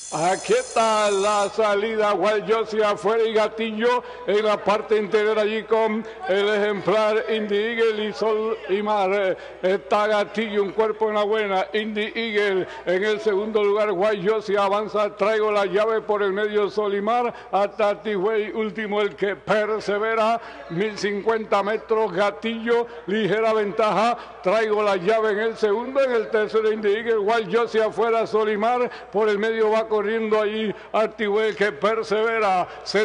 Aquí está la salida, Guayossi afuera y Gatillo en la parte interior allí con el ejemplar Indy Eagle y Sol y Mar. Está Gatillo, un cuerpo en la buena, Indy Eagle en el segundo lugar, Guayossi avanza, Traigo la Llave por el medio, Sol y Mar, hasta Tigüey, último el que persevera, 1050 metros, Gatillo, ligera ventaja, Traigo la Llave en el segundo, en el tercero Indy Eagle, Guayossi afuera, Sol y Mar, por el medio va corriendo allí Artigüey que persevera,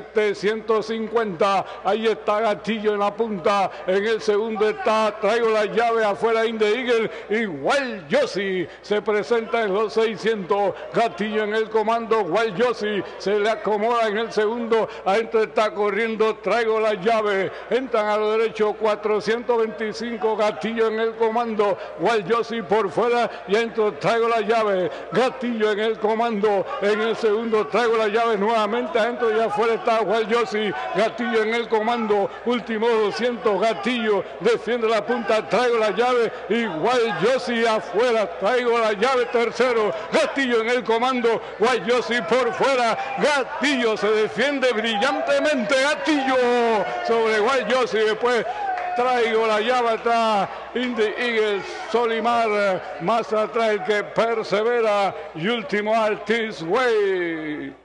750, ahí está Gatillo en la punta, en el segundo está Traigo la Llave, afuera Indy Eagle, y Guayossi se presenta en los 600, Gatillo en el comando, Guayossi se le acomoda en el segundo, adentro está corriendo Traigo la Llave, entran a lo derecho 425, Gatillo en el comando, Guayossi por fuera y adentro Traigo la Llave, Gatillo en el comando, en el segundo Traigo la Llave nuevamente adentro y afuera está Guayossi, Gatillo en el comando, último 200, Gatillo defiende la punta, Traigo la Llave y Guayossi afuera, Traigo la Llave tercero, Gatillo en el comando, Guayossi por fuera, Gatillo se defiende brillantemente, Gatillo sobre Guayossi, después Traigo la Llave atrás, Indy Eagle, Sol y Mar, más atrás el que persevera y último Artisway.